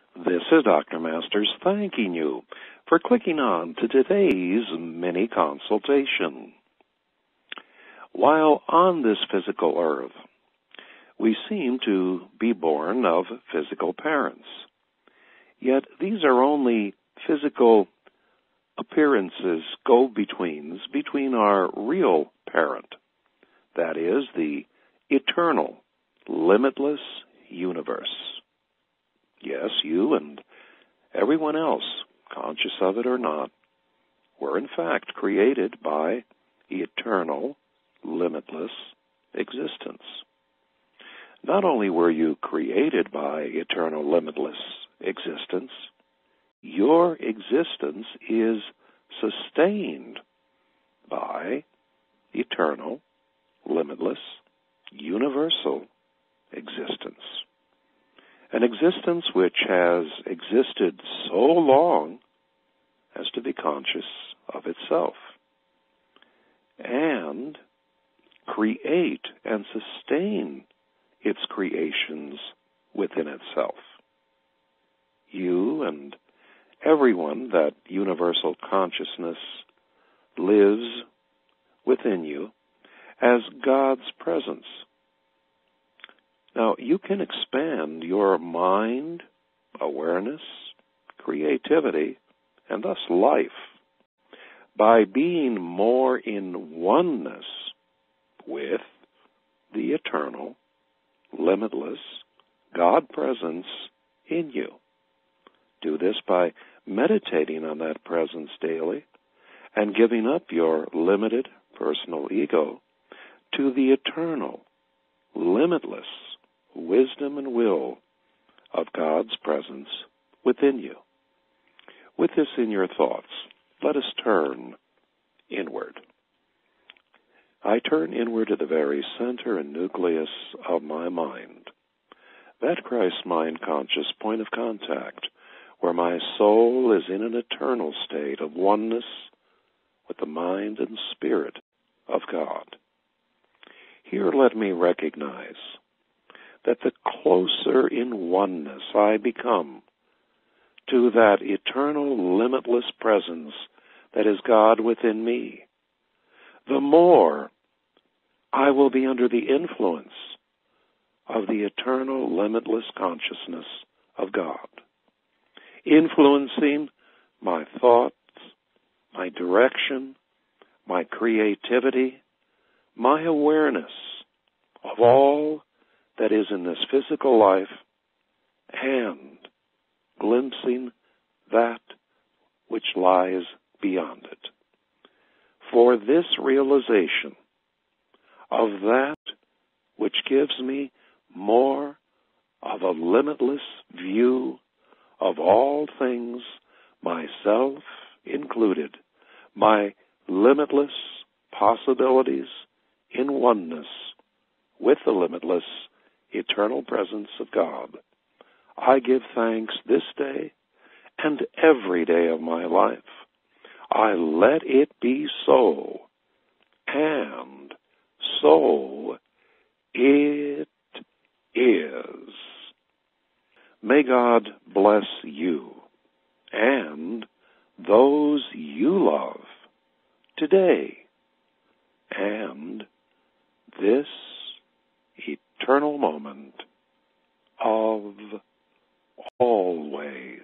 This is Dr. Masters thanking you for clicking on to today's mini consultation. While on this physical earth, we seem to be born of physical parents. Yet these are only physical appearances, go-betweens between our real parent, that is, the eternal, limitless universe. Yes, you and everyone else, conscious of it or not, were in fact created by eternal, limitless existence. Not only were you created by eternal, limitless existence, your existence is sustained by eternal, limitless, universal existence. An existence which has existed so long as to be conscious of itself and create and sustain its creations within itself. You and everyone that universal consciousness lives within you as God's presence. Now, you can expand your mind, awareness, creativity, and thus life by being more in oneness with the eternal, limitless God presence in you. Do this by meditating on that presence daily and giving up your limited personal ego to the eternal, limitless wisdom and will of God's presence within you. With this in your thoughts, let us turn inward. I turn inward to the very center and nucleus of my mind, that Christ mind conscious point of contact where my soul is in an eternal state of oneness with the mind and spirit of God. Here let me recognize that the closer in oneness I become to that eternal, limitless presence that is God within me, the more I will be under the influence of the eternal, limitless consciousness of God, influencing my thoughts, my direction, my creativity, my awareness of all that is in this physical life, and glimpsing that which lies beyond it. For this realization of that which gives me more of a limitless view of all things, myself included, my limitless possibilities in oneness with the limitless eternal presence of God. I give thanks this day and every day of my life. I let it be so, and so it is. May God bless you and those you love today and this eternal moment of always.